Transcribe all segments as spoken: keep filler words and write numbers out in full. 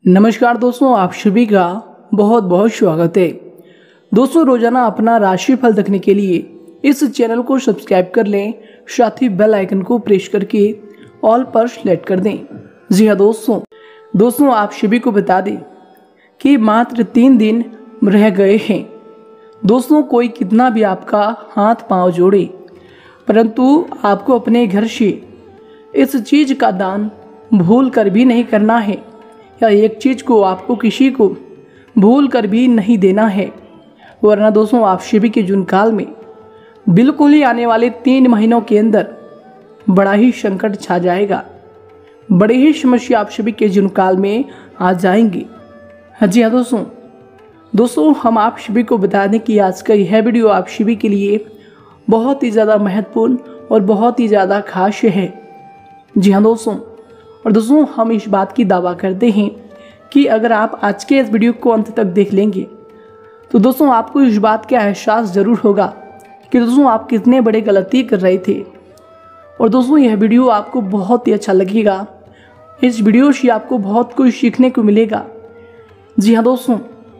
नमस्कार दोस्तों, आप सभी का बहुत बहुत स्वागत है। दोस्तों, रोजाना अपना राशिफल देखने के लिए इस चैनल को सब्सक्राइब कर लें, साथ ही बेल आइकन को प्रेस करके ऑल पर सेलेक्ट कर दें। जी हाँ दोस्तों दोस्तों आप सभी को बता दें कि मात्र तीन दिन रह गए हैं। दोस्तों, कोई कितना भी आपका हाथ पांव जोड़े, परंतु आपको अपने घर से इस चीज़ का दान भूल कर भी नहीं करना है, या एक चीज़ को आपको किसी को भूल कर भी नहीं देना है, वरना दोस्तों आप सभी के जून काल में बिल्कुल ही आने वाले तीन महीनों के अंदर बड़ा ही संकट छा जाएगा। बड़ी ही समस्या आप सभी के जून काल में आ जाएंगी। हाँ जी हाँ दोस्तों दोस्तों हम आप सभी को बता दें कि आज का यह वीडियो आप सभी के लिए बहुत ही ज़्यादा महत्वपूर्ण और बहुत ही ज़्यादा खास है। जी हाँ दोस्तों, और दोस्तों हम इस बात की दावा करते हैं कि अगर आप आज के इस वीडियो को अंत तक देख लेंगे तो दोस्तों आपको इस बात का एहसास ज़रूर होगा कि दोस्तों आप कितने बड़े गलती कर रहे थे। और दोस्तों यह वीडियो आपको बहुत ही अच्छा लगेगा। इस वीडियो से आपको बहुत कुछ सीखने को मिलेगा। जी हाँ दोस्तों,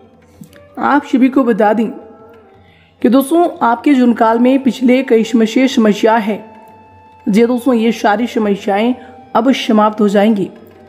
आप सभी को बता दें कि दोस्तों आपके जून काल में पिछले कई समस्या समस्या है। जी दोस्तों, ये सारी समस्याएं अब समाप्त हो जाएंगी।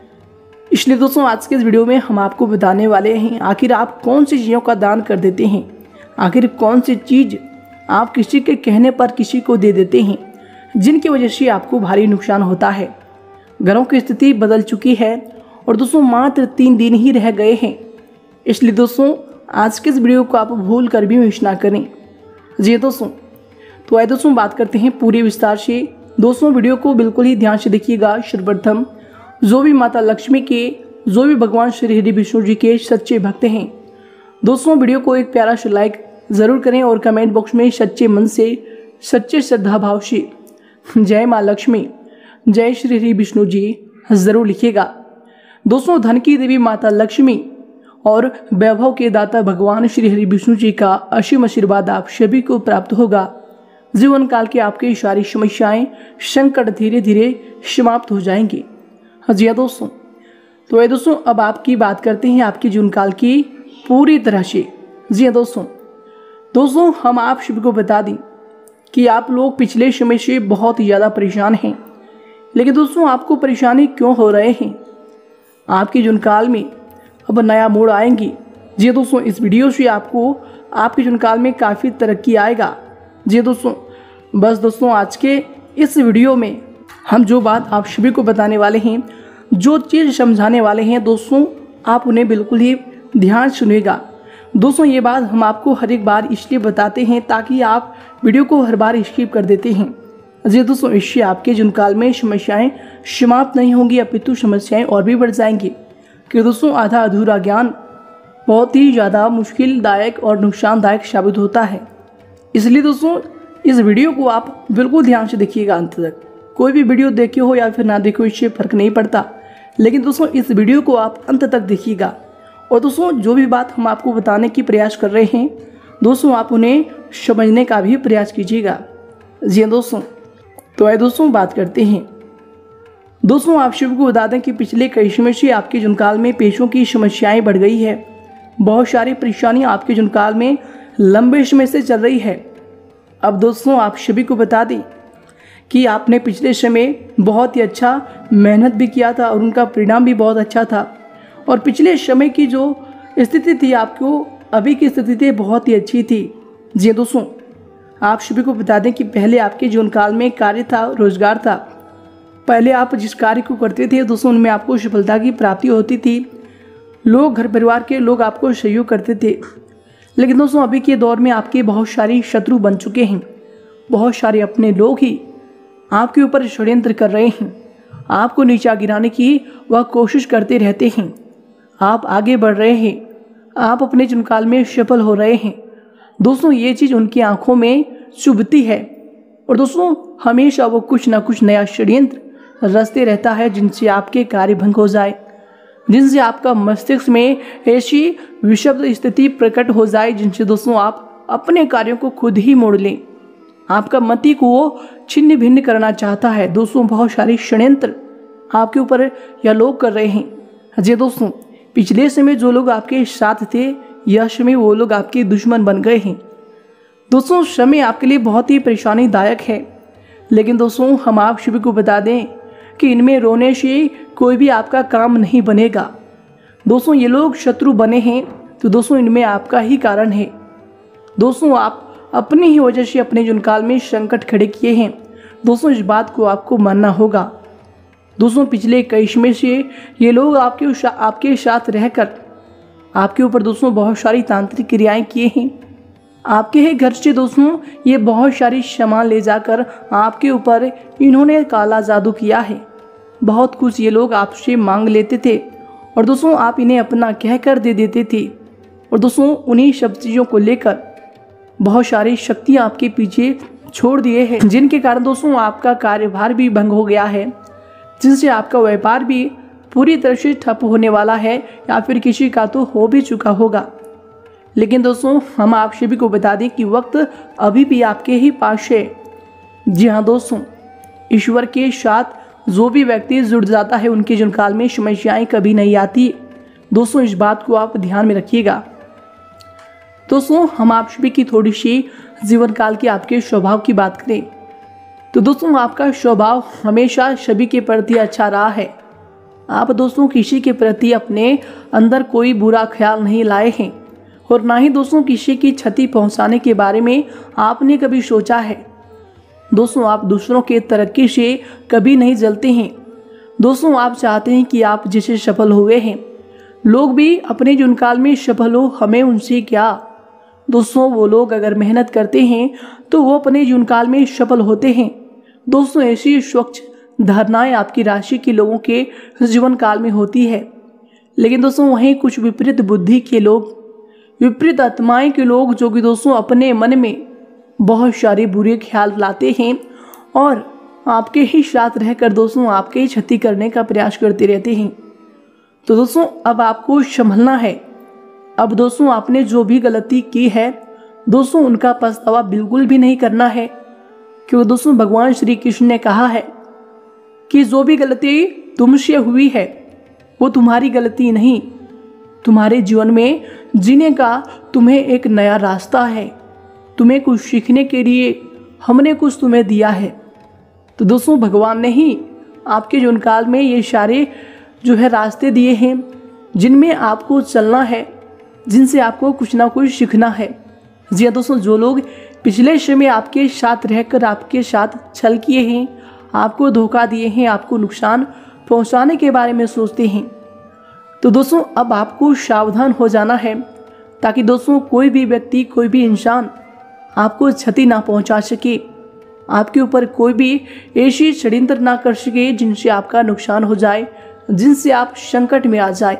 इसलिए दोस्तों आज के इस वीडियो में हम आपको बताने वाले हैं आखिर आप कौन सी चीज़ों का दान कर देते हैं, आखिर कौन सी चीज़ आप किसी के कहने पर किसी को दे देते हैं जिनकी वजह से आपको भारी नुकसान होता है। घरों की स्थिति बदल चुकी है और दोस्तों मात्र तीन दिन ही रह गए हैं। इसलिए दोस्तों आज के इस वीडियो को आप भूल कर भी मिस ना करें। जी दोस्तों, तो आइए दोस्तों बात करते हैं पूरे विस्तार से। दोस्तों वीडियो को बिल्कुल ही ध्यान से देखिएगा। सर्वप्रथम जो भी माता लक्ष्मी के, जो भी भगवान श्री हरि विष्णु जी के सच्चे भक्त हैं, दोस्तों वीडियो को एक प्यारा सा लाइक ज़रूर करें और कमेंट बॉक्स में सच्चे मन से, सच्चे श्रद्धा भाव से जय माँ लक्ष्मी, जय श्री हरि विष्णु जी ज़रूर लिखिएगा। दोस्तों धन की देवी माता लक्ष्मी और वैभव के दाता भगवान श्री हरि विष्णु जी का असीम आशीर्वाद आप सभी को प्राप्त होगा। जीवन काल की आपकी सारी समस्याएं, संकट धीरे धीरे समाप्त हो जाएंगे। हाँ जी हाँ दोस्तों, तो ये दोस्तों अब आपकी बात करते हैं आपकी जीवन काल की पूरी तरह से। जी हाँ दोस्तों दोस्तों हम आप सभी को बता दें कि आप लोग पिछले समय से बहुत ही ज़्यादा परेशान हैं। लेकिन दोस्तों आपको परेशानी क्यों हो रहे हैं? आपके जीवन काल में अब नया मोड़ आएंगी। जी दोस्तों, इस वीडियो से आपको आपके जीवन काल में काफ़ी तरक्की आएगा। जी दोस्तों, बस दोस्तों आज के इस वीडियो में हम जो बात आप सभी को बताने वाले हैं, जो चीज़ समझाने वाले हैं, दोस्तों आप उन्हें बिल्कुल ही ध्यान सुनिएगा। दोस्तों ये बात हम आपको हर एक बार इसलिए बताते हैं ताकि आप वीडियो को हर बार स्किप कर देते हैं। जी दोस्तों, इससे आपके जीवन काल में समस्याएं समाप्त नहीं होंगी, अपितु समस्याएं और भी बढ़ जाएंगी। कि दोस्तों आधा अधूरा ज्ञान बहुत ही ज़्यादा मुश्किलदायक और नुकसानदायक साबित होता है। इसलिए दोस्तों इस वीडियो को आप बिल्कुल ध्यान से देखिएगा अंत तक। कोई भी वीडियो देखे हो या फिर ना देखे हो इससे फ़र्क नहीं पड़ता, लेकिन दोस्तों इस वीडियो को आप अंत तक देखिएगा। और दोस्तों जो भी बात हम आपको बताने की प्रयास कर रहे हैं, दोस्तों आप उन्हें समझने का भी प्रयास कीजिएगा। जी हाँ दोस्तों, तो आइए दोस्तों बात करते हैं। दोस्तों आप सभी को बता दें कि पिछले कई समय से आपके जीवन काल में पेशों की समस्याएं बढ़ गई है। बहुत सारी परेशानियां आपके जीवन काल में लंबे समय से चल रही है। अब दोस्तों आप सभी को बता दें कि आपने पिछले समय बहुत ही अच्छा मेहनत भी किया था और उनका परिणाम भी बहुत अच्छा था। और पिछले समय की जो स्थिति थी, आपको अभी की स्थिति थी बहुत ही अच्छी थी। जी दोस्तों, आप सभी को बता दें कि पहले आपके जीवन काल में कार्य था, रोजगार था। पहले आप जिस कार्य को करते थे दोस्तों उनमें आपको सफलता की प्राप्ति होती थी। लोग, घर परिवार के लोग आपको सहयोग करते थे। लेकिन दोस्तों अभी के दौर में आपके बहुत सारे शत्रु बन चुके हैं। बहुत सारे अपने लोग ही आपके ऊपर षड्यंत्र कर रहे हैं, आपको नीचा गिराने की वह कोशिश करते रहते हैं। आप आगे बढ़ रहे हैं, आप अपने जीवन काल में सफल हो रहे हैं। दोस्तों ये चीज़ उनकी आंखों में चुभती है और दोस्तों हमेशा वो कुछ ना कुछ नया षड्यंत्र रचते रहता है जिनसे आपके कार्य भंग हो जाए, जिनसे आपका मस्तिष्क में ऐसी विषम स्थिति प्रकट हो जाए जिनसे दोस्तों आप अपने कार्यों को खुद ही मोड़ लें। आपका मति को वो छिन्न भिन्न करना चाहता है। दोस्तों बहुत सारे षड्यंत्र आपके ऊपर यह लोग कर रहे हैं। जी दोस्तों, पिछले समय जो लोग आपके साथ थे, यह समय वो लोग आपके दुश्मन बन गए हैं। दोस्तों समय आपके लिए बहुत ही परेशानीदायक है, लेकिन दोस्तों हम आप सभी को बता दें कि इनमें रोने से कोई भी आपका काम नहीं बनेगा। दोस्तों ये लोग शत्रु बने हैं तो दोस्तों इनमें आपका ही कारण है। दोस्तों आप अपनी ही वजह से अपने जीवन काल में संकट खड़े किए हैं। दोस्तों इस बात को आपको मानना होगा। दोस्तों पिछले कई समय से ये लोग आपके आपके साथ रहकर आपके ऊपर दोस्तों बहुत सारी तांत्रिक क्रियाएं किए हैं। आपके ही घर से दोस्तों ये बहुत सारी सामान ले जाकर आपके ऊपर इन्होंने काला जादू किया है। बहुत कुछ ये लोग आपसे मांग लेते थे और दोस्तों आप इन्हें अपना कह कर दे देते थे। और दोस्तों उन्हीं सब चीज़ों को लेकर बहुत सारी शक्तियाँ आपके पीछे छोड़ दिए हैं, जिनके कारण दोस्तों आपका कार्यभार भी भंग हो गया है, जिनसे आपका व्यापार भी पूरी तरह से ठप होने वाला है या फिर किसी का तो हो भी चुका होगा। लेकिन दोस्तों हम आप सभी को बता दें कि वक्त अभी भी आपके ही पास है। जी हाँ दोस्तों, ईश्वर के साथ जो भी व्यक्ति जुड़ जाता है उनके जीवन काल में समस्याएं कभी नहीं आती। दोस्तों इस बात को आप ध्यान में रखिएगा। दोस्तों हम आप सभी की थोड़ी सी जीवन काल की आपके स्वभाव की बात करें तो दोस्तों आपका स्वभाव हमेशा सभी के प्रति अच्छा रहा है। आप दोस्तों किसी के प्रति अपने अंदर कोई बुरा ख्याल नहीं लाए हैं और ना ही दोस्तों किसी की क्षति पहुंचाने के बारे में आपने कभी सोचा है। दोस्तों आप दूसरों के तरक्की से कभी नहीं जलते हैं। दोस्तों आप चाहते हैं कि आप जिसे सफल हुए हैं लोग भी अपने जीवन काल में सफल हो, हमें उनसे क्या। दोस्तों वो लोग अगर मेहनत करते हैं तो वो अपने जीवन काल में सफल होते हैं। दोस्तों ऐसी स्वच्छ धारणाएं आपकी राशि के लोगों के जीवन काल में होती है। लेकिन दोस्तों वहीं कुछ विपरीत बुद्धि के लोग, विपरीत आत्माएं के लोग जो कि दोस्तों अपने मन में बहुत सारे बुरे ख्याल लाते हैं और आपके ही साथ रहकर दोस्तों आपके ही क्षति करने का प्रयास करते रहते हैं। तो दोस्तों अब आपको संभलना है। अब दोस्तों आपने जो भी गलती की है दोस्तों उनका पछतावा बिल्कुल भी नहीं करना है, क्योंकि दोस्तों भगवान श्री कृष्ण ने कहा है कि जो भी गलती तुमसे हुई है वो तुम्हारी गलती नहीं, तुम्हारे जीवन में जीने का तुम्हें एक नया रास्ता है, तुम्हें कुछ सीखने के लिए हमने कुछ तुम्हें दिया है। तो दोस्तों भगवान ने ही आपके जीवन काल में ये सारे जो है रास्ते दिए हैं जिनमें आपको चलना है, जिनसे आपको कुछ ना कुछ सीखना है। जी हाँ दोस्तों, जो लोग पिछले समय आपके साथ रहकर आपके साथ छल किए हैं, आपको धोखा दिए हैं, आपको नुकसान पहुंचाने के बारे में सोचते हैं, तो दोस्तों अब आपको सावधान हो जाना है ताकि दोस्तों कोई भी व्यक्ति, कोई भी इंसान आपको क्षति ना पहुंचा सके, आपके ऊपर कोई भी ऐसी षड्यंत्र ना कर सके जिनसे आपका नुकसान हो जाए, जिनसे आप संकट में आ जाए।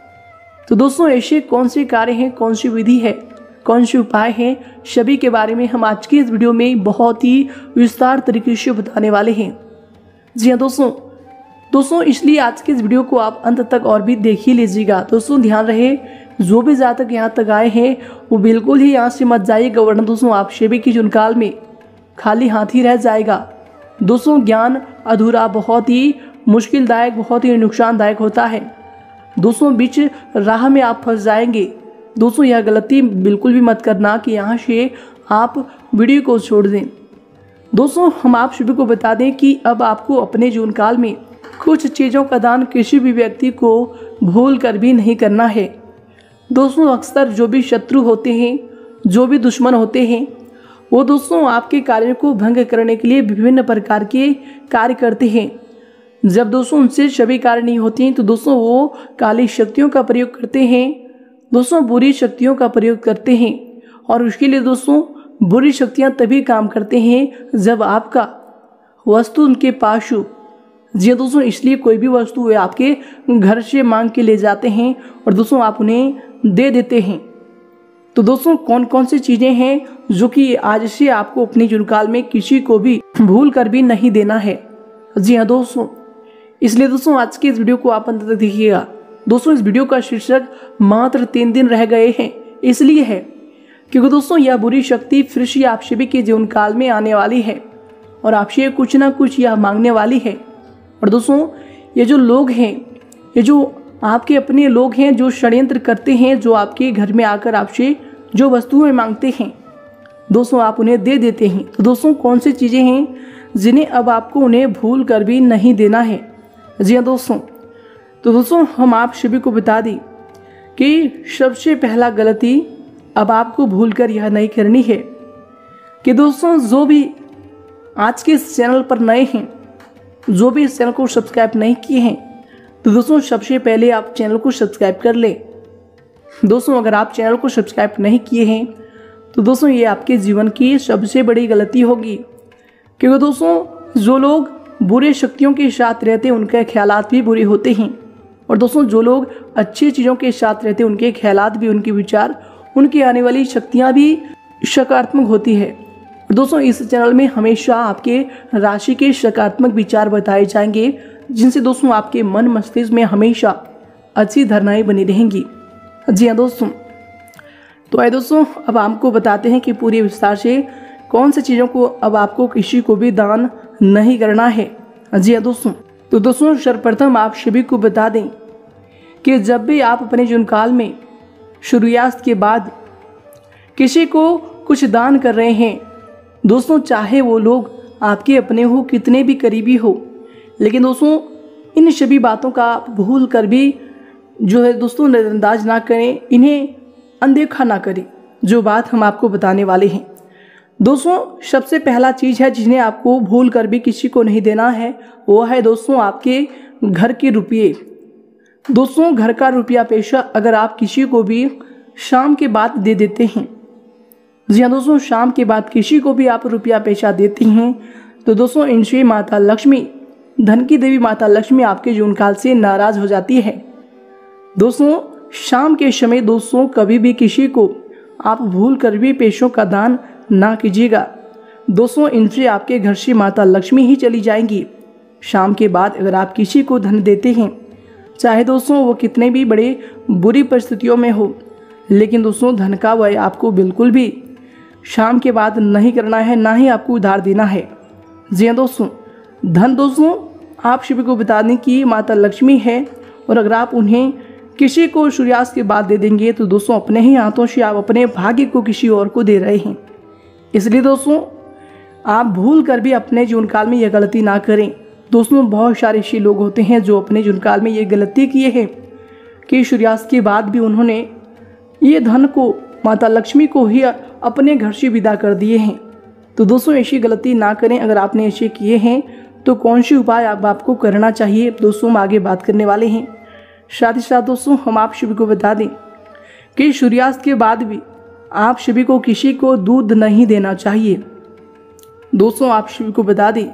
तो दोस्तों ऐसे कौन से कार्य हैं, कौन सी विधि है, कौन से उपाय हैं, सभी के बारे में हम आज की इस वीडियो में बहुत ही विस्तार तरीके से बताने वाले हैं। जी हाँ दोस्तों दोस्तों इसलिए आज के इस वीडियो को आप अंत तक और भी देख ही लीजिएगा। दोस्तों ध्यान रहे, जो भी जातक यहाँ तक आए हैं वो बिल्कुल ही यहाँ से मत जाइएगा, वरना दोस्तों आप सभी की जीवन काल में खाली हाथ ही रह जाएगा। दोस्तों ज्ञान अधूरा बहुत ही मुश्किलदायक, बहुत ही नुकसानदायक होता है। दोस्तों बीच राह में आप फंस जाएंगे। दोस्तों यह गलती बिल्कुल भी मत करना कि यहाँ से आप वीडियो को छोड़ दें। दोस्तों हम आप सभी को बता दें कि अब आपको अपने जीवन काल में कुछ चीज़ों का दान किसी भी व्यक्ति को भूल कर भी नहीं करना है। दोस्तों अक्सर जो भी शत्रु होते हैं, जो भी दुश्मन होते हैं, वो दोस्तों आपके कार्य को भंग करने के लिए विभिन्न प्रकार के कार्य करते हैं। जब दोस्तों उनसे सभी कार्य नहीं होते हैं तो दोस्तों वो काली शक्तियों का प्रयोग करते हैं, दोस्तों बुरी शक्तियों का प्रयोग करते हैं। और उसके लिए दोस्तों बुरी शक्तियां तभी काम करते हैं जब आपका वस्तु उनके पास हो। जी दोस्तों इसलिए कोई भी वस्तु वे आपके घर से मांग के ले जाते हैं और दोस्तों आप उन्हें दे देते हैं। तो दोस्तों कौन कौन सी चीज़ें हैं जो कि आज से आपको अपने जीवन काल में किसी को भी भूल कर भी नहीं देना है। जी हाँ दोस्तों, इसलिए दोस्तों आज की इस वीडियो को आप अंत तक देखिएगा। दोस्तों इस वीडियो का शीर्षक मात्र तीन दिन रह गए हैं इसलिए है क्योंकि दोस्तों यह बुरी शक्ति फिर से आप सभी के जीवन काल में आने वाली है और आपसे कुछ ना कुछ यह मांगने वाली है। और दोस्तों ये जो लोग हैं, ये जो आपके अपने लोग हैं जो षड्यंत्र करते हैं, जो आपके घर में आकर आपसे जो वस्तुएं मांगते हैं दोस्तों आप उन्हें दे देते हैं। तो दोस्तों कौन सी चीज़ें हैं जिन्हें अब आपको उन्हें भूल कर भी नहीं देना है? जी हाँ दोस्तों, तो दोस्तों हम आप सभी को बता दें कि सबसे पहला गलती अब आपको भूल कर यह नहीं करनी है कि दोस्तों जो भी आज के इस चैनल पर नए हैं, जो भी इस चैनल को सब्सक्राइब नहीं किए हैं, तो दोस्तों सबसे पहले आप चैनल को सब्सक्राइब कर लें। दोस्तों अगर आप चैनल को सब्सक्राइब नहीं किए हैं तो दोस्तों ये आपके जीवन की सबसे बड़ी गलती होगी, क्योंकि दोस्तों जो लोग बुरे शक्तियों के साथ रहते हैं उनके ख्यालात भी बुरे होते हैं, और दोस्तों जो लोग अच्छी चीज़ों के साथ रहते हैं उनके ख्यालात भी, उनके विचार, उनकी आने वाली शक्तियाँ भी सकारात्मक होती है। और दोस्तों इस चैनल में हमेशा आपके राशि के सकारात्मक विचार बताए जाएंगे, जिनसे दोस्तों आपके मन मस्तिष्क में हमेशा अच्छी धारणाएं बनी रहेंगी। जी हाँ दोस्तों, तो आइए दोस्तों अब आपको बताते हैं कि पूरी विस्तार से कौन सी चीज़ों को अब आपको किसी को भी दान नहीं करना है। जी हाँ दोस्तों, तो दोस्तों सर्वप्रथम आप सभी को बता दें कि जब भी आप अपने जीवन काल में सूर्यास्त के बाद किसी को कुछ दान कर रहे हैं दोस्तों, चाहे वो लोग आपके अपने हो, कितने भी करीबी हो, लेकिन दोस्तों इन सभी बातों का आप भूल कर भी जो है दोस्तों नज़रअंदाज ना करें, इन्हें अनदेखा ना करें। जो बात हम आपको बताने वाले हैं दोस्तों, सबसे पहला चीज़ है जिन्हें आपको भूल कर भी किसी को नहीं देना है, वो है दोस्तों आपके घर के रुपये। दोस्तों घर का रुपया पैसा अगर आप किसी को भी शाम के बाद दे देते हैं, जी हाँ दोस्तों शाम के बाद किसी को भी आप रुपया पैसा देती हैं, तो दोस्तों इनसे माता लक्ष्मी, धन की देवी माता लक्ष्मी आपके जीवन काल से नाराज हो जाती है। दोस्तों शाम के समय दोस्तों कभी भी किसी को आप भूल कर भी पैसों का दान ना कीजिएगा। दोस्तों इनसे आपके घर से माता लक्ष्मी ही चली जाएंगी। शाम के बाद अगर आप किसी को धन देते हैं, चाहे दोस्तों वो कितने भी बड़े बुरी परिस्थितियों में हो, लेकिन दोस्तों धन का व्यय आपको बिल्कुल भी शाम के बाद नहीं करना है, ना ही आपको उधार देना है। जी हाँ दोस्तों, धन दोस्तों आप सभी को बता दें कि माता लक्ष्मी है, और अगर आप उन्हें किसी को सूर्यास्त के बाद दे देंगे तो दोस्तों अपने ही हाथों से आप अपने भाग्य को किसी और को दे रहे हैं। इसलिए दोस्तों आप भूल कर भी अपने जीवन काल में यह गलती ना करें। दोस्तों बहुत सारे ऐसे लोग होते हैं जो अपने जीवन काल में ये गलती किए हैं कि सूर्यास्त के बाद भी उन्होंने ये धन को माता लक्ष्मी को ही अपने घर से विदा कर दिए हैं। तो दोस्तों ऐसी गलती ना करें। अगर आपने ऐसे किए हैं तो कौन सी उपाय आप आपको करना चाहिए दोस्तों हम आगे बात करने वाले हैं। साथ ही साथ दोस्तों हम आप सभी को बता दें कि सूर्यास्त के बाद भी आप सभी को किसी को दूध नहीं देना चाहिए। दोस्तों आप सभी को बता दें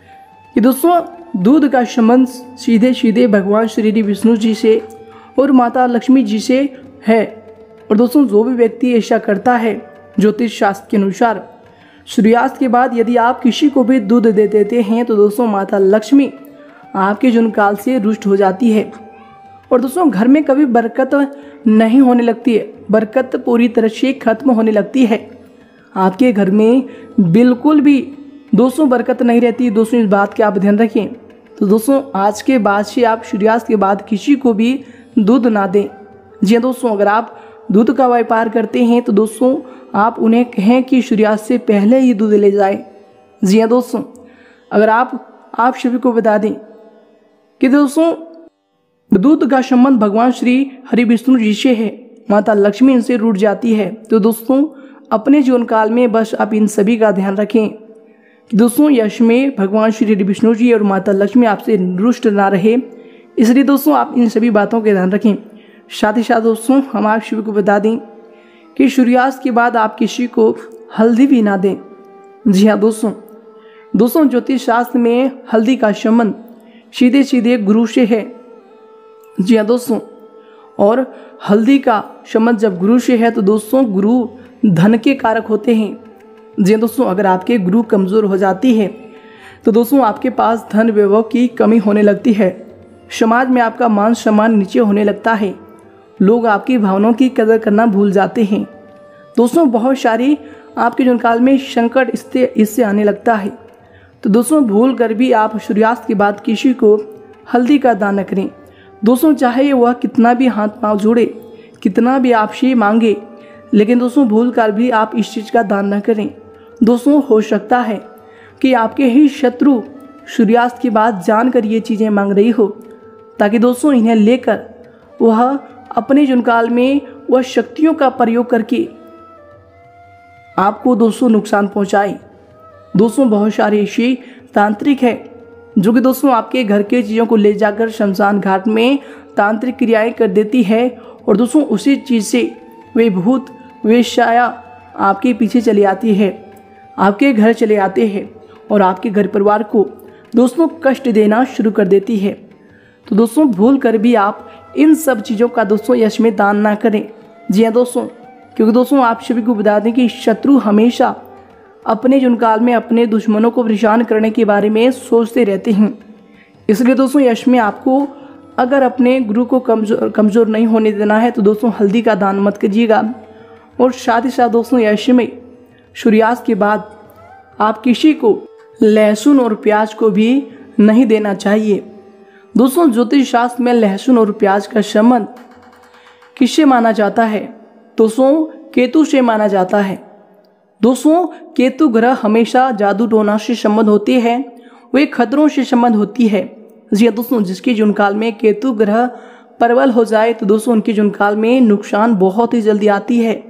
कि दोस्तों दूध का संबंध सीधे सीधे भगवान श्री विष्णु जी से और माता लक्ष्मी जी से है। और दोस्तों जो भी व्यक्ति ऐसा करता है ज्योतिष शास्त्र के अनुसार सूर्यास्त के बाद यदि आप किसी को भी दूध दे देते हैं तो दोस्तों माता लक्ष्मी आपके जीवन काल से रुष्ट हो जाती है, और दोस्तों घर में कभी बरकत नहीं होने लगती है, बरकत पूरी तरह से खत्म होने लगती है। आपके घर में बिल्कुल भी दोस्तों बरकत नहीं रहती। दोस्तों इस बात का आप ध्यान रखें। तो दोस्तों आज के बाद से आप सूर्यास्त के बाद किसी को भी दूध ना दें। जी हाँ दोस्तों, अगर आप दूध का व्यापार करते हैं तो दोस्तों आप उन्हें कहें कि सूर्यास्त से पहले ही दूध ले जाए। जी हाँ दोस्तों, अगर आप आप सभी को बता दें कि दोस्तों दूध का संबंध भगवान श्री हरि विष्णु जी से है, माता लक्ष्मी इनसे रूठ जाती है। तो दोस्तों अपने जीवन काल में बस आप इन सभी का ध्यान रखें कि दोस्तों यश में भगवान श्री हरि विष्णु जी और माता लक्ष्मी आपसे रुष्ट ना रहे। इसलिए दोस्तों आप इन सभी बातों का ध्यान रखें। साथ ही साथ दोस्तों हम आप सभी को बता दें कि सूर्यास्त के बाद आप किसी को हल्दी भी ना दें। जी हाँ दोस्तों, दोस्तों ज्योतिष शास्त्र में हल्दी का संबंध सीधे सीधे गुरु से है। जी हाँ दोस्तों, और हल्दी का संबंध जब गुरु से है तो दोस्तों गुरु धन के कारक होते हैं। जी हाँ दोस्तों, अगर आपके गुरु कमज़ोर हो जाती है तो दोस्तों आपके पास धन वैभव की कमी होने लगती है, समाज में आपका मान सम्मान नीचे होने लगता है, लोग आपकी भावनाओं की कदर करना भूल जाते हैं। दोस्तों बहुत सारी आपके जीवन काल में संकट इससे इससे आने लगता है। तो दोस्तों भूल कर भी आप सूर्यास्त के बाद किसी को हल्दी का दान न करें। दोस्तों चाहे वह कितना भी हाथ पांव जोड़े, कितना भी आपसे मांगे, लेकिन दोस्तों भूल कर भी आप इस चीज़ का दान न करें। दोस्तों हो सकता है कि आपके ही शत्रु सूर्यास्त के बाद जानकर ये चीज़ें मांग रही हो, ताकि दोस्तों इन्हें लेकर वह अपने जुनकाल में वह शक्तियों का प्रयोग करके आपको दोस्तों नुकसान पहुंचाए। दोस्तों बहुत सारे ऐसे तांत्रिक है जो कि दोस्तों आपके घर के चीज़ों को ले जाकर शमशान घाट में तांत्रिक क्रियाएं कर देती है, और दोस्तों उसी चीज़ से वे भूत वे छाया आपके पीछे चली आती है, आपके घर चले आते हैं और आपके घर परिवार को दोस्तों कष्ट देना शुरू कर देती है। तो दोस्तों भूल कर भी आप इन सब चीज़ों का दोस्तों यश में दान ना करें। जी हाँ दोस्तों, क्योंकि दोस्तों आप सभी को बता दें कि शत्रु हमेशा अपने जुनकाल में अपने दुश्मनों को परेशान करने के बारे में सोचते रहते हैं। इसलिए दोस्तों यश में आपको अगर अपने गुरु को कमजोर कमज़ोर नहीं होने देना है तो दोस्तों हल्दी का दान मत कीजिएगा। और साथ ही साथ दोस्तों यश में सूर्यास्त के बाद आप किसी को लहसुन और प्याज को भी नहीं देना चाहिए। दोस्तों ज्योतिष शास्त्र में लहसुन और प्याज का संबंध किससे माना जाता है? दोस्तों केतु से माना जाता है। दोस्तों केतु ग्रह हमेशा जादू टोना से संबंध होती है, वे खतरों से संबंध होती है। जी हाँ दोस्तों, जिसके जुनकाल में केतु ग्रह प्रबल हो जाए तो दोस्तों उनके जुनकाल में नुकसान बहुत ही जल्दी आती है,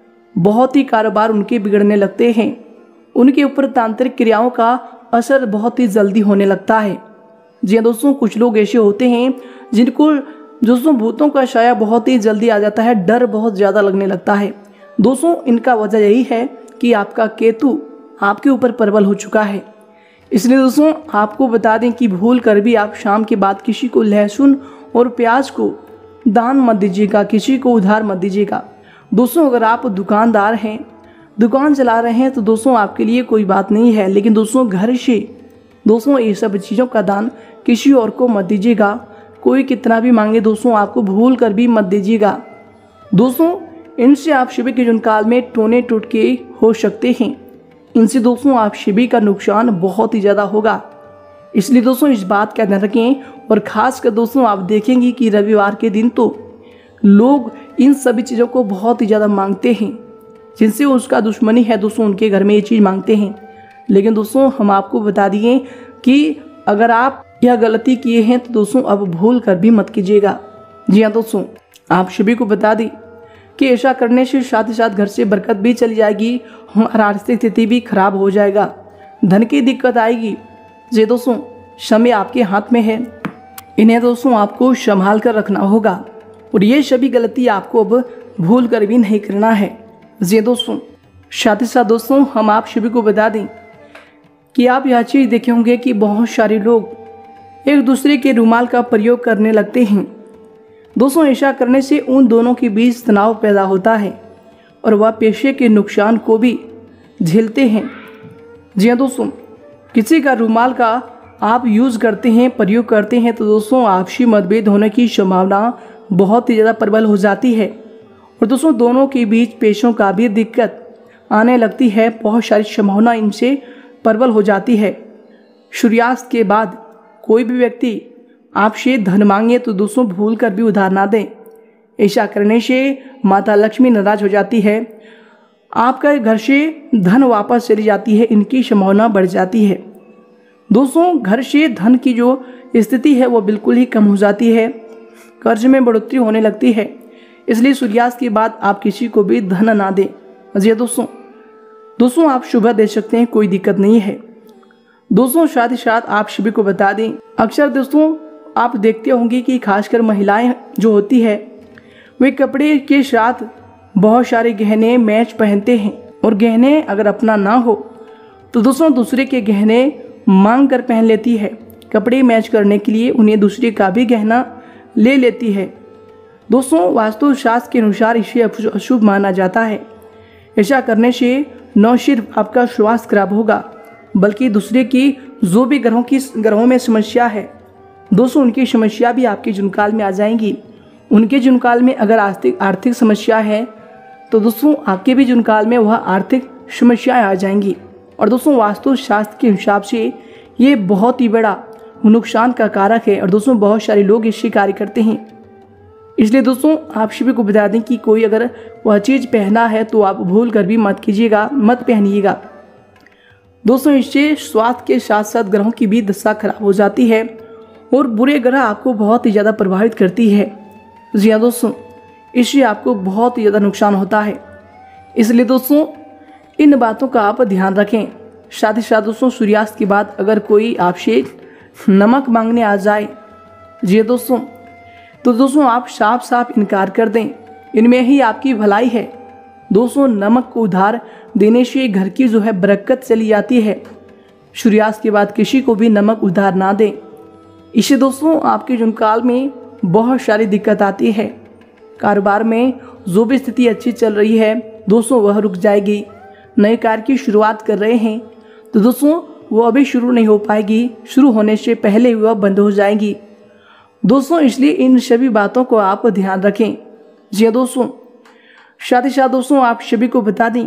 बहुत ही कारोबार उनके बिगड़ने लगते हैं, उनके ऊपर तांत्रिक क्रियाओं का असर बहुत ही जल्दी होने लगता है। जी हाँ दोस्तों, कुछ लोग ऐसे होते हैं जिनको दोस्तों भूतों का साया बहुत ही जल्दी आ जाता है, डर बहुत ज़्यादा लगने लगता है। दोस्तों इनका वजह यही है कि आपका केतु आपके ऊपर प्रबल हो चुका है। इसलिए दोस्तों आपको बता दें कि भूल कर भी आप शाम के बाद किसी को लहसुन और प्याज को दान मत दीजिएगा, किसी को उधार मत दीजिएगा। दोस्तों अगर आप दुकानदार हैं, दुकान चला रहे हैं तो दोस्तों आपके लिए कोई बात नहीं है, लेकिन दोस्तों घर से दोस्तों ये सब चीज़ों का दान किसी और को मत दीजिएगा। कोई कितना भी मांगे दोस्तों आपको भूल कर भी मत दीजिएगा। दोस्तों इनसे आप शिव के जुनकाल में टोने टोटके हो सकते हैं, इनसे दोस्तों आप शिव का नुकसान बहुत ही ज़्यादा होगा। इसलिए दोस्तों इस बात का ध्यान रखें। और ख़ास कर दोस्तों आप देखेंगे कि रविवार के दिन तो लोग इन सभी चीज़ों को बहुत ही ज़्यादा मांगते हैं, जिनसे उसका दुश्मनी है दोस्तों उनके घर में ये चीज़ मांगते हैं। लेकिन दोस्तों हम आपको बता दिए कि अगर आप यह गलती किए हैं तो दोस्तों अब भूल कर भी मत कीजिएगा। जी हाँ दोस्तों, आप सभी को बता दें कि ऐसा करने से साथ ही साथ घर से बरकत भी चली जाएगी, हमारा आर्थिक स्थिति भी खराब हो जाएगा, धन की दिक्कत आएगी। जी दोस्तों समय आपके हाथ में है, इन्हें दोस्तों आपको संभाल कर रखना होगा, और ये सभी गलती आपको अब भूल कर भी नहीं करना है। जी दोस्तों साथ ही साथ दोस्तों हम आप सभी को बता दें कि आप यह चीज़ देखे होंगे कि बहुत सारे लोग एक दूसरे के रुमाल का प्रयोग करने लगते हैं। दोस्तों ऐसा करने से उन दोनों के बीच तनाव पैदा होता है और वह पेशे के नुकसान को भी झेलते हैं। जी हाँ दोस्तों, किसी का रुमाल का आप यूज़ करते हैं, प्रयोग करते हैं तो दोस्तों आपसी मतभेद होने की संभावना बहुत ही ज़्यादा प्रबल हो जाती है, और दोस्तों दोनों के बीच पेशों का भी दिक्कत आने लगती है, बहुत सारी संभावना इनसे प्रबल हो जाती है। सूर्यास्त के बाद कोई भी व्यक्ति आपसे धन मांगे तो दोस्तों भूल कर भी उधार ना दें। ऐसा करने से माता लक्ष्मी नाराज हो जाती है, आपका घर से धन वापस चली जाती है, इनकी संभावना बढ़ जाती है। दोस्तों घर से धन की जो स्थिति है वो बिल्कुल ही कम हो जाती है, कर्ज में बढ़ोतरी होने लगती है। इसलिए सूर्यास्त के बाद आप किसी को भी धन ना दें। जी दोस्तों दोस्तों आप सुबह दे सकते हैं, कोई दिक्कत नहीं है। दोस्तों साथ ही साथ आप सभी को बता दें, अक्सर दोस्तों आप देखते होंगे कि खासकर महिलाएं जो होती है वे कपड़े के साथ बहुत सारे गहने मैच पहनते हैं, और गहने अगर अपना ना हो तो दोस्तों दूसरे के गहने मांग कर पहन लेती है। कपड़े मैच करने के लिए उन्हें दूसरे का भी गहना ले लेती है। दोस्तों वास्तु शास्त्र के अनुसार इसे अशुभ माना जाता है। ऐसा करने से न सिर्फ आपका स्वास्थ्य खराब होगा, बल्कि दूसरे की जो भी ग्रहों की ग्रहों में समस्या है दोस्तों उनकी समस्या भी आपके जुनकाल में आ जाएंगी। उनके जुनकाल में अगर आर्थिक आर्थिक समस्या है तो दोस्तों आपके भी जुनकाल में वह आर्थिक समस्याएं आ जाएंगी। और दोस्तों वास्तु शास्त्र के हिसाब से ये बहुत ही बड़ा नुकसान का कारक है और दोस्तों बहुत सारे लोग इससे कार्य करते हैं। इसलिए दोस्तों आप सभी को बता दें कि कोई अगर वह चीज़ पहना है तो आप भूल कर भी मत कीजिएगा, मत पहनिएगा। दोस्तों इससे स्वास्थ्य के साथ साथ ग्रहों की भी दशा खराब हो जाती है और बुरे ग्रह आपको बहुत ही ज़्यादा प्रभावित करती है। जी हाँ दोस्तों, इससे आपको बहुत ही ज़्यादा नुकसान होता है। इसलिए दोस्तों इन बातों का आप ध्यान रखें। साथ ही साथ दोस्तों सूर्यास्त के बाद अगर कोई आपसे नमक मांगने आ जाए, जी हाँ दोस्तों, तो दोस्तों आप साफ साफ इनकार कर दें, इनमें ही आपकी भलाई है। दोस्तों नमक को उधार देने से घर की जो है बरकत चली जाती है। सूर्यास्त के बाद किसी को भी नमक उधार ना दें, इससे दोस्तों आपके जुनकाल में बहुत सारी दिक्कत आती है। कारोबार में जो भी स्थिति अच्छी चल रही है दोस्तों वह रुक जाएगी। नए कार्य की शुरुआत कर रहे हैं तो दोस्तों वो अभी शुरू नहीं हो पाएगी, शुरू होने से पहले वह बंद हो जाएगी। दोस्तों इसलिए इन सभी बातों को आप ध्यान रखें। जी हाँ दोस्तों, साथ ही साथ दोस्तों आप सभी को बता दें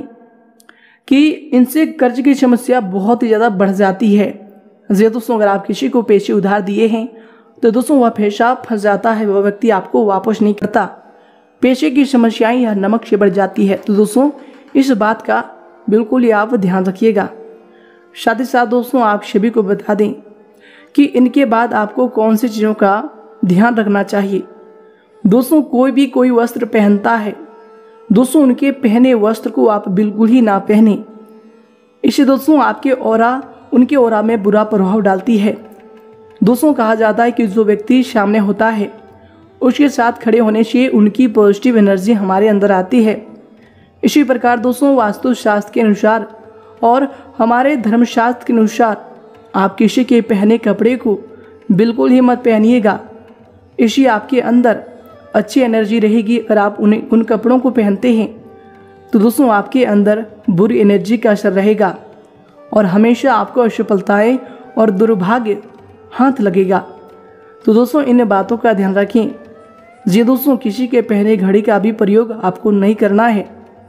कि इनसे कर्ज की समस्या बहुत ही ज़्यादा बढ़ जाती है। जी दोस्तों, अगर आप किसी को पैसे उधार दिए हैं तो दोस्तों वह पैसा फंस जाता है, वह व्यक्ति आपको वापस नहीं करता। पैसे की समस्याएं यह नमक से बढ़ जाती है। तो दोस्तों इस बात का बिल्कुल ही आप ध्यान रखिएगा। साथ ही साथ दोस्तों आप सभी को बता दें कि इनके बाद आपको कौन सी चीज़ों का ध्यान रखना चाहिए। दोस्तों कोई भी कोई वस्त्र पहनता है दोस्तों उनके पहने वस्त्र को आप बिल्कुल ही ना पहने। इससे दोस्तों आपके ऑरा उनके ऑरा में बुरा प्रभाव डालती है। दोस्तों कहा जाता है कि जो व्यक्ति सामने होता है उसके साथ खड़े होने से उनकी पॉजिटिव एनर्जी हमारे अंदर आती है। इसी प्रकार दोस्तों वास्तुशास्त्र के अनुसार और हमारे धर्मशास्त्र के अनुसार आप किसी के पहने कपड़े को बिल्कुल ही मत पहनिएगा। इसी आपके अंदर अच्छी एनर्जी रहेगी। अगर आप उन्हें उन कपड़ों को पहनते हैं तो दोस्तों आपके अंदर बुरी एनर्जी का असर रहेगा और हमेशा आपको असफलताएं और दुर्भाग्य हाथ लगेगा। तो दोस्तों इन बातों का ध्यान रखें। जी दोस्तों, किसी के पहने घड़ी का भी प्रयोग आपको नहीं करना है।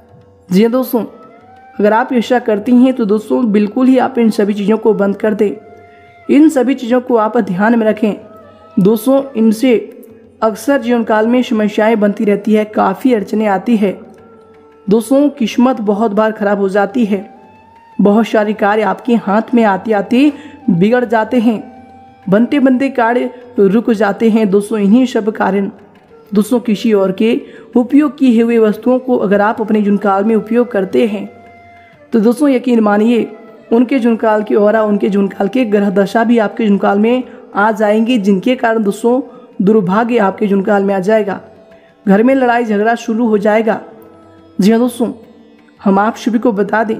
जी दोस्तों, अगर आप ऐसा करती हैं तो दोस्तों बिल्कुल ही आप इन सभी चीज़ों को बंद कर दें। इन सभी चीज़ों को आप ध्यान में रखें। दोस्तों इनसे अक्सर जीवन काल में समस्याएं बनती रहती है, काफ़ी अड़चने आती है। दोस्तों किस्मत बहुत बार खराब हो जाती है, बहुत सारे कार्य आपके हाथ में आते आते बिगड़ जाते हैं, बनते बनते कार्य रुक जाते हैं। दोस्तों इन्हीं सब कारण दोस्तों किसी और के उपयोग किए हुए वस्तुओं को अगर आप अपने जुनकाल में उपयोग करते हैं तो दोस्तों यकीन मानिए उनके जुनकाल की और उनके जुनकाल के ग्रह दशा भी आपके जुनकाल में आ जाएंगी, जिनके कारण दोस्तों दुर्भाग्य आपके जुनकाल में आ जाएगा। घर में लड़ाई झगड़ा शुरू हो जाएगा। जी हाँ दोस्तों, हम आप सभी को बता दें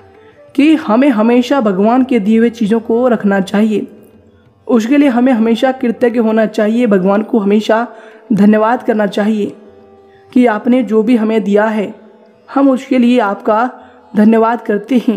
कि हमें हमेशा भगवान के दिए हुए चीज़ों को रखना चाहिए। उसके लिए हमें हमेशा कृतज्ञ होना चाहिए, भगवान को हमेशा धन्यवाद करना चाहिए कि आपने जो भी हमें दिया है हम उसके लिए आपका धन्यवाद करते हैं,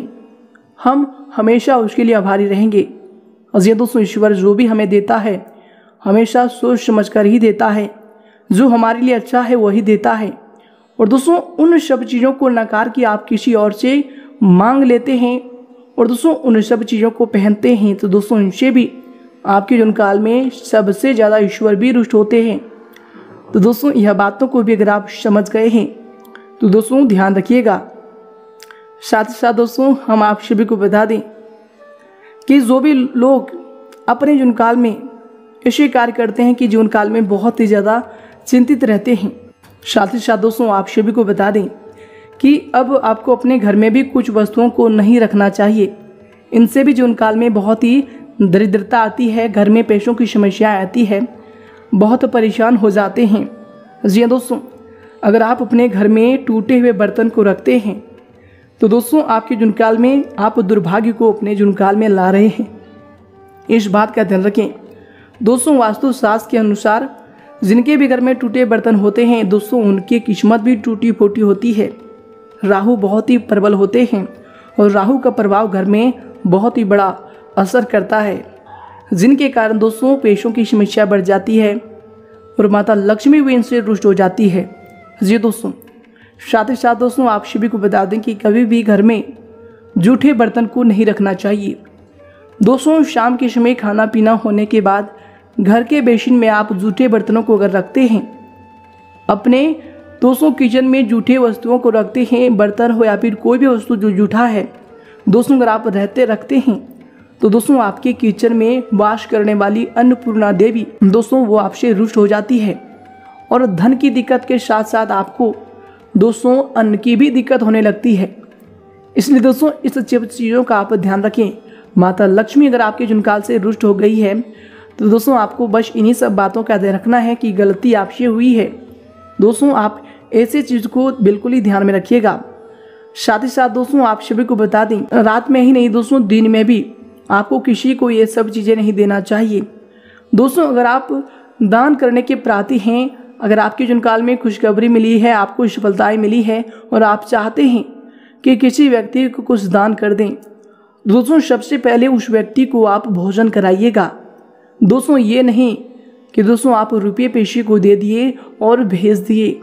हम हमेशा उसके लिए आभारी रहेंगे। और ये दोस्तों ईश्वर जो भी हमें देता है हमेशा सोच समझ कर ही देता है, जो हमारे लिए अच्छा है वही देता है। और दोस्तों उन सब चीज़ों को नकार के आप किसी और से मांग लेते हैं और दोस्तों उन सब चीज़ों को पहनते हैं तो दोस्तों इनसे भी आपके जुनकाल में सबसे ज़्यादा ईश्वर भी रुष्ट होते हैं। तो दोस्तों यह बातों को भी अगर आप समझ गए हैं तो दोस्तों ध्यान रखिएगा। साथ ही साथ दोस्तों हम आप सभी को बता दें कि जो भी लोग अपने जुनकाल में ऐसे कार्य करते हैं कि जीवन काल में बहुत ही ज़्यादा चिंतित रहते हैं। साथ ही साथ दोस्तों आप सभी को बता दें कि अब आपको अपने घर में भी कुछ वस्तुओं को नहीं रखना चाहिए। इनसे भी जीवन काल में बहुत ही दरिद्रता आती है, घर में पैसों की समस्या आती है, बहुत परेशान हो जाते हैं। जी हाँ दोस्तों, अगर आप अपने घर में टूटे हुए बर्तन को रखते हैं तो दोस्तों आपके जुनकाल में आप दुर्भाग्य को अपने जुनकाल में ला रहे हैं। इस बात का ध्यान रखें। दोस्तों वास्तुशास्त्र के अनुसार जिनके भी घर में टूटे बर्तन होते हैं दोस्तों उनकी किस्मत भी टूटी फूटी होती है। राहु बहुत ही प्रबल होते हैं और राहु का प्रभाव घर में बहुत ही बड़ा असर करता है, जिनके कारण दोस्तों पैसों की समस्या बढ़ जाती है और माता लक्ष्मी भी इनसे रुष्ट हो जाती है। जी दोस्तों, साथ ही साथ दोस्तों आप सभी को बता दें कि कभी भी घर में जूठे बर्तन को नहीं रखना चाहिए। दोस्तों शाम के समय खाना पीना होने के बाद घर के बेसिन में आप जूठे बर्तनों को अगर रखते हैं, अपने दोस्तों किचन में जूठे वस्तुओं को रखते हैं, बर्तन हो या फिर कोई भी वस्तु जो जूठा है दोस्तों अगर आप रहते रखते हैं, तो दोस्तों आपके किचन में वास करने वाली अन्नपूर्णा देवी दोस्तों वो आपसे रुष्ट हो जाती है और धन की दिक्कत के साथ साथ आपको दोस्तों अन्न की भी दिक्कत होने लगती है। इसलिए दोस्तों इस चीज़ों का आप ध्यान रखें। माता लक्ष्मी अगर आपके जुनकाल से रुष्ट हो गई है तो दोस्तों आपको बस इन्हीं सब बातों का ध्यान रखना है कि गलती आपसे हुई है। दोस्तों आप ऐसे चीज़ को बिल्कुल ही ध्यान में रखिएगा। साथ ही साथ दोस्तों आप सभी को बता दें, रात में ही नहीं दोस्तों दिन में भी आपको किसी को ये सब चीज़ें नहीं देना चाहिए। दोस्तों अगर आप दान करने के प्रार्थी हैं, अगर आपके जुनकाल में खुशखबरी मिली है, आपको सफलताएं मिली है और आप चाहते हैं कि किसी व्यक्ति को कुछ दान कर दें, दोस्तों सबसे पहले उस व्यक्ति को आप भोजन कराइएगा। दोस्तों ये नहीं कि दोस्तों आप रुपये पैसे को दे दिए और भेज दिए।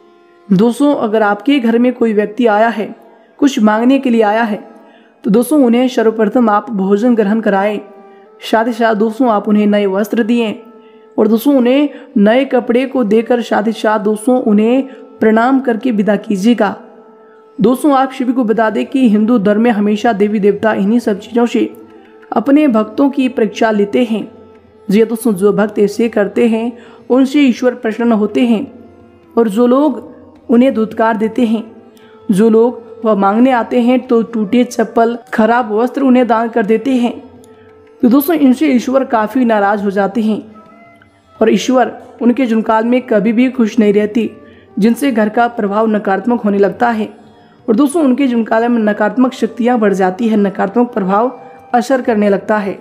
दोस्तों अगर आपके घर में कोई व्यक्ति आया है, कुछ मांगने के लिए आया है, तो दोस्तों उन्हें सर्वप्रथम आप भोजन ग्रहण कराएं। साथ ही साथ दोस्तों आप उन्हें नए वस्त्र दिए और दोस्तों उन्हें नए कपड़े को देकर साथ ही साथ दोस्तों उन्हें प्रणाम करके विदा कीजिएगा। दोस्तों आप सभी को बता दें कि हिंदू धर्म में हमेशा देवी देवता इन्हीं सब चीज़ों से अपने भक्तों की परीक्षा लेते हैं। जी दोस्तों जो भक्त ऐसे करते हैं उनसे ईश्वर प्रसन्न होते हैं और जो लोग उन्हें धुतकार देते हैं, जो लोग वह मांगने आते हैं तो टूटे चप्पल खराब वस्त्र उन्हें दान कर देते हैं, तो दोस्तों इनसे ईश्वर काफ़ी नाराज़ हो जाते हैं और ईश्वर उनके जुनकाल में कभी भी खुश नहीं रहती, जिनसे घर का प्रभाव नकारात्मक होने लगता है और दोस्तों उनके जुनकाल में नकारात्मक शक्तियाँ बढ़ जाती है, नकारात्मक प्रभाव असर करने लगता है।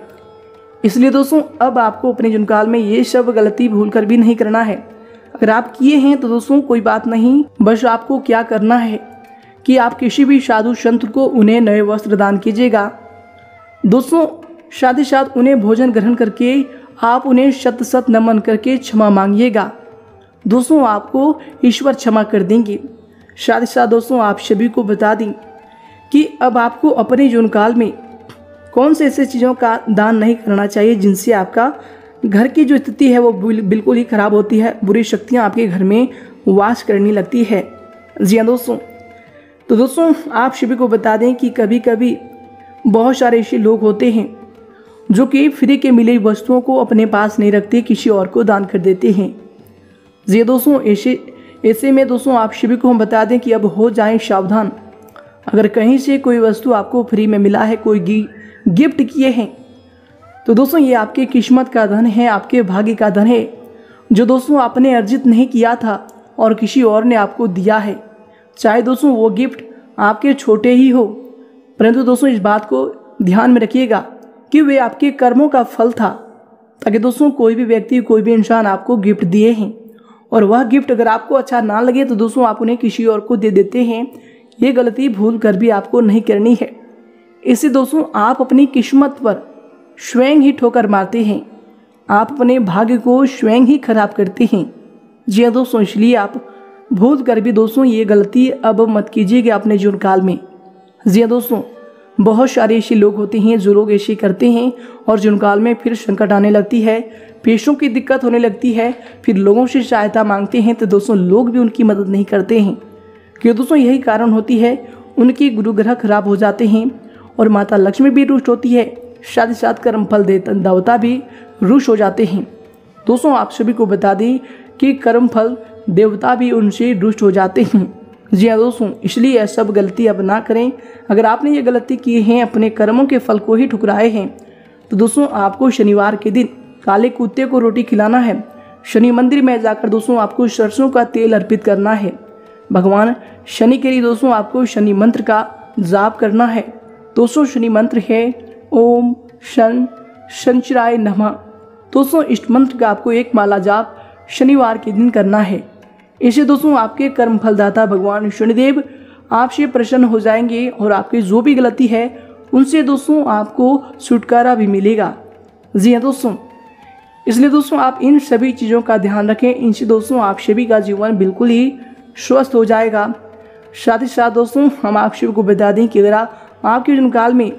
इसलिए दोस्तों अब आपको अपने जुनकाल में ये सब गलती भूल कर भी नहीं करना है। अगर आप किए हैं तो दोस्तों कोई बात नहीं, बस आपको क्या करना है कि आप किसी भी साधु संत को उन्हें नए वस्त्र दान कीजिएगा। दोस्तों साथ ही साथ उन्हें भोजन ग्रहण करके आप उन्हें शत शत नमन करके क्षमा मांगिएगा। दोस्तों आपको ईश्वर क्षमा कर देंगे। साथ ही साथ दोस्तों आप सभी को बता दें कि अब आपको अपने जीवनकाल में कौन से ऐसे चीज़ों का दान नहीं करना चाहिए जिनसे आपका घर की जो स्थिति है वो बिल्कुल ही खराब होती है, बुरी शक्तियाँ आपके घर में वास करने लगती है। जी हाँ दोस्तों, तो दोस्तों आप सभी को बता दें कि कभी कभी बहुत सारे ऐसे लोग होते हैं जो कि फ्री के मिली वस्तुओं को अपने पास नहीं रखते, किसी और को दान कर देते हैं। जी दोस्तों ऐसे ऐसे में दोस्तों आप सभी को हम बता दें कि अब हो जाएं सावधान। अगर कहीं से कोई वस्तु आपको फ्री में मिला है, कोई गी, गिफ्ट किए हैं, तो दोस्तों ये आपके किस्मत का धन है, आपके भाग्य का धन है, जो दोस्तों आपने अर्जित नहीं किया था और किसी और ने आपको दिया है। चाहे दोस्तों वो गिफ्ट आपके छोटे ही हो, परंतु दोस्तों इस बात को ध्यान में रखिएगा कि वे आपके कर्मों का फल था। ताकि दोस्तों कोई भी व्यक्ति, कोई भी इंसान आपको गिफ्ट दिए हैं और वह गिफ्ट अगर आपको अच्छा ना लगे तो दोस्तों आप उन्हें किसी और को दे देते हैं। ये गलती भूल कर भी आपको नहीं करनी है। इससे दोस्तों आप अपनी किस्मत पर स्वयं ही ठोकर मारते हैं, आप अपने भाग्य को स्वयं ही खराब करते हैं। जी हाँ दोस्तों, इसलिए आप भूल कर भी दोस्तों ये गलती अब मत कीजिएगा अपने जीवन काल में। जी हाँ दोस्तों, बहुत सारे ऐसे लोग होते हैं जो लोग ऐसे करते हैं और जीवन काल में फिर संकट आने लगती है, पैसों की दिक्कत होने लगती है, फिर लोगों से सहायता मांगते हैं तो दोस्तों लोग भी उनकी मदद नहीं करते हैं। क्यों दोस्तों, यही कारण होती है, उनकी गुरु ग्रह खराब हो जाते हैं और माता लक्ष्मी भी रुष्ट होती है, साथ ही साथ कर्म फल देवता भी रुष्ट हो जाते हैं। दोस्तों आप सभी को बता दें कि कर्म फल देवता भी उनसे रुष्ट हो जाते हैं। जी हाँ दोस्तों, इसलिए यह सब गलती अब ना करें। अगर आपने ये गलती की है, अपने कर्मों के फल को ही ठुकराए हैं, तो दोस्तों आपको शनिवार के दिन काले कुत्ते को रोटी खिलाना है। शनि मंदिर में जाकर दोस्तों आपको सरसों का तेल अर्पित करना है। भगवान शनि के लिए दोस्तों आपको शनि मंत्र का जाप करना है। दोस्तों शनि मंत्र है ओम शन शनिचराय नमः। दोस्तों इस मंत्र का आपको एक माला जाप शनिवार के दिन करना है। इसे दोस्तों आपके कर्म फलदाता भगवान शनिदेव आपसे प्रसन्न हो जाएंगे और आपकी जो भी गलती है उनसे दोस्तों आपको छुटकारा भी मिलेगा। जी हाँ दोस्तों, इसलिए दोस्तों आप इन सभी चीज़ों का ध्यान रखें। इनसे दोस्तों आप सभी का जीवन बिल्कुल ही स्वस्थ हो जाएगा। साथ ही साथ दोस्तों हम आप सभी को बता दें कि अगर आपके जीवन काल में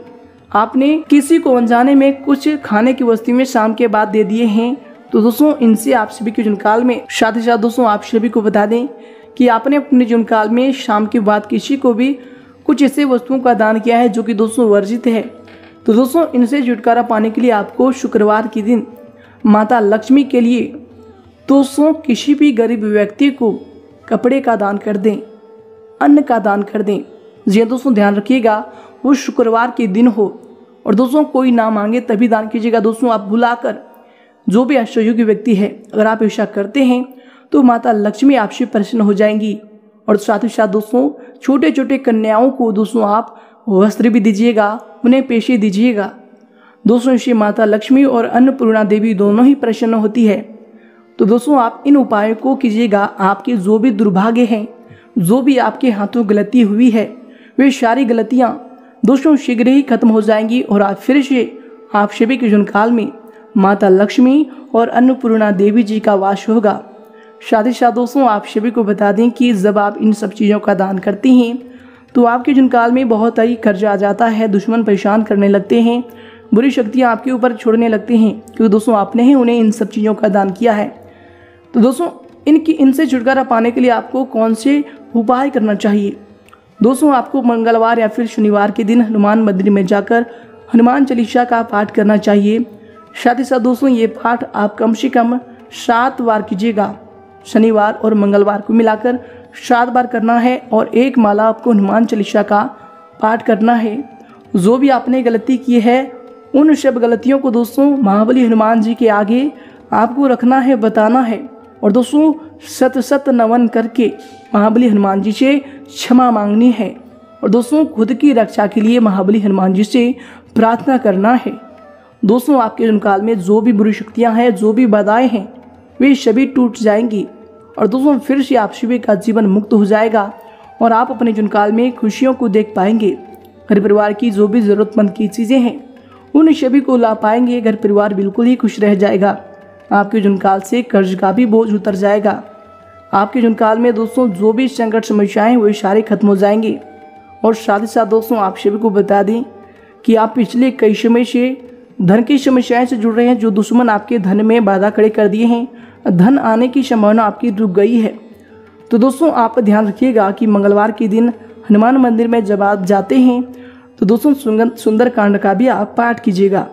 आपने किसी को अनजाने में कुछ खाने की वस्तु में शाम के बाद दे दिए हैं, तो दोस्तों इनसे आप सभी के जीवन काल में, साथ ही साथ दोस्तों आप सभी को बता दें कि आपने अपने जीवन काल में शाम के बाद किसी को भी कुछ ऐसे वस्तुओं का दान किया है जो कि दोस्तों वर्जित है, तो दोस्तों इनसे छुटकारा पाने के लिए आपको शुक्रवार के दिन माता लक्ष्मी के लिए दोस्तों किसी भी गरीब व्यक्ति को कपड़े का दान कर दें, अन्न का दान कर दें। जी दोस्तों ध्यान रखिएगा, वो शुक्रवार के दिन हो और दोस्तों कोई ना मांगे तभी दान कीजिएगा। दोस्तों आप बुलाकर जो भी अष्टयोगी व्यक्ति है, अगर आप ऐसा करते हैं तो माता लक्ष्मी आपसे प्रसन्न हो जाएंगी। और साथ ही साथ दोस्तों छोटे छोटे कन्याओं को दोस्तों आप वस्त्र भी दीजिएगा, उन्हें पेशे दीजिएगा। दोस्तों इससे माता लक्ष्मी और अन्नपूर्णा देवी दोनों ही प्रसन्न होती है। तो दोस्तों आप इन उपायों को कीजिएगा। आपके जो भी दुर्भाग्य हैं, जो भी आपके हाथों गलती हुई है, वे सारी गलतियां दोस्तों शीघ्र ही खत्म हो जाएंगी और आप फिर से आप सभी के जीवन काल में माता लक्ष्मी और अन्नपूर्णा देवी जी का वास होगा। साथ ही साथ दोस्तों आप सभी को बता दें कि जब आप इन सब चीज़ों का दान करती हैं तो आपके जीवन काल में बहुत ही कर्जा आ जाता है, दुश्मन परेशान करने लगते हैं, बुरी शक्तियाँ आपके ऊपर छोड़ने लगते हैं, क्योंकि दोस्तों आपने ही उन्हें इन सब चीज़ों का दान किया है। तो दोस्तों इनकी इनसे छुटकारा पाने के लिए आपको कौन से उपाय करना चाहिए? दोस्तों आपको मंगलवार या फिर शनिवार के दिन हनुमान मंदिर में जाकर हनुमान चालीसा का पाठ करना चाहिए। साथ ही साथ दोस्तों ये पाठ आप कम से कम सात बार कीजिएगा। शनिवार और मंगलवार को मिलाकर सात बार करना है और एक माला आपको हनुमान चालीसा का पाठ करना है। जो भी आपने गलती की है उन सब गलतियों को दोस्तों महाबली हनुमान जी के आगे आपको रखना है, बताना है और दोस्तों सत सत नमन करके महाबली हनुमान जी से क्षमा मांगनी है और दोस्तों खुद की रक्षा के लिए महाबली हनुमान जी से प्रार्थना करना है। दोस्तों आपके जीवन काल में जो भी बुरी शक्तियां हैं, जो भी बाधाएं हैं, वे सभी टूट जाएंगी और दोस्तों फिर से आप सभी का जीवन मुक्त हो जाएगा और आप अपने जीवन काल में खुशियों को देख पाएंगे। घर परिवार की जो भी ज़रूरतमंद की चीज़ें हैं उन सभी को ला पाएंगे। घर परिवार बिल्कुल ही खुश रह जाएगा। आपके जीवन काल से कर्ज का भी बोझ उतर जाएगा। आपके जीवन काल में दोस्तों जो भी संकट समस्याएं वो सारे खत्म हो जाएंगे। और साथ ही साथ दोस्तों आप सभी को बता दें कि आप पिछले कई समय से धन की समस्याएं से जुड़ रहे हैं, जो दुश्मन आपके धन में बाधा खड़े कर दिए हैं, धन आने की संभावना आपकी रुक गई है। तो दोस्तों आप ध्यान रखिएगा कि मंगलवार के दिन हनुमान मंदिर में जब आप जाते हैं तो दोस्तों सुंदर कांड का भी आप पाठ कीजिएगा।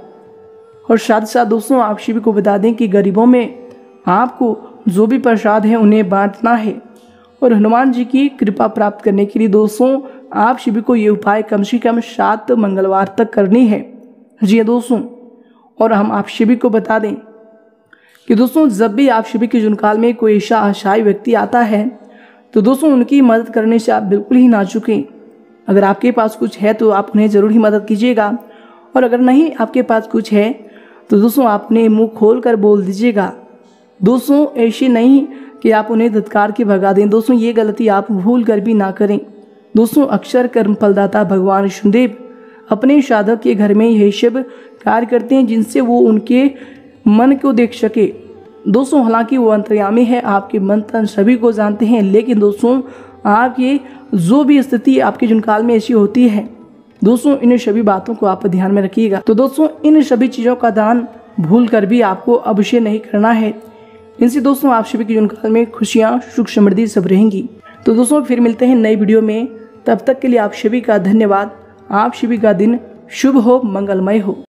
और साथ ही साथ दोस्तों आप सभी को बता दें कि गरीबों में आपको जो भी प्रसाद है उन्हें बांटना है और हनुमान जी की कृपा प्राप्त करने के लिए दोस्तों आप सभी को ये उपाय कम से कम सात मंगलवार तक करनी है। जी दोस्तों, और हम आप सभी को बता दें कि दोस्तों जब भी आप सभी के जीवन काल में कोई ऐसा असहाय व्यक्ति आता है तो दोस्तों उनकी मदद करने से आप बिल्कुल ही ना चुकें। अगर आपके पास कुछ है तो आप उन्हें ज़रूर ही मदद कीजिएगा और अगर नहीं आपके पास कुछ है तो दोस्तों आप उन्हें मुँह खोल कर बोल दीजिएगा। दोस्तों ऐसे नहीं कि आप उन्हें धत्कार के भगा दें। दोस्तों ये गलती आप भूल कर भी ना करें। दोस्तों अक्षर कर्म फलदाता भगवान विष्णुदेव अपने साधक के घर में यही सब कार्य करते हैं जिनसे वो उनके मन को देख सके। दोस्तों हालांकि वो अंतर्यामी है, आपके मन तन सभी को जानते हैं, लेकिन दोस्तों आपकी जो भी स्थिति आपके जीवन काल में ऐसी होती है दोस्तों इन सभी बातों को आप ध्यान में रखिएगा। तो दोस्तों इन सभी चीज़ों का दान भूल कर भी आपको अवश्य नहीं करना है। इनसे दोस्तों आप सभी के जीवन काल में खुशियाँ सुख समृद्धि सब रहेंगी। तो दोस्तों फिर मिलते हैं नई वीडियो में, तब तक के लिए आप सभी का धन्यवाद। आप सभी का दिन शुभ हो, मंगलमय हो।